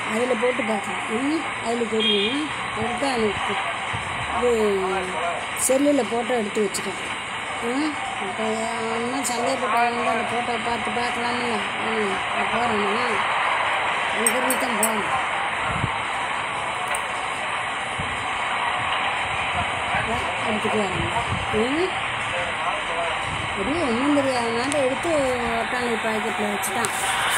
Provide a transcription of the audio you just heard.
அதில் போட்டு பார்க்கலாம். அதில் தெரியும். எடுத்தால் எனக்கு இது செல்லில் ஃபோட்டோ எடுத்து வச்சுட்டேன். இப்போ இன்னும் சந்தேகப்பட்ட வந்து அந்த ஃபோட்டோ பார்த்து பார்க்கலாம்ல. நான் போகிறேன்னா அங்கிருந்து தான் போகணும். எடுத்துகிட்டு வரேன். அப்படியே ஒன்றும் தெரியாதனால எடுத்து ஒட்டாங்கி பாக்கெட்டில் வச்சுட்டான்.